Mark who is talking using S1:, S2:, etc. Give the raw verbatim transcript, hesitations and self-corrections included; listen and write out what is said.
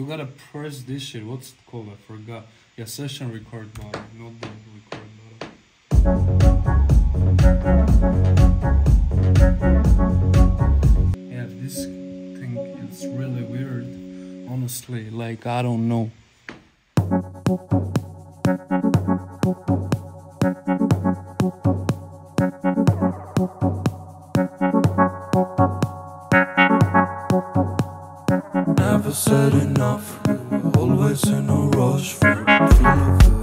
S1: gotta press this shit. What's it called? I forgot. Yeah, session record button, not the record button. Yeah, this thing is really weird. Honestly, like, I don't know.
S2: Never said enough, we were always in a rush for a thrill of it.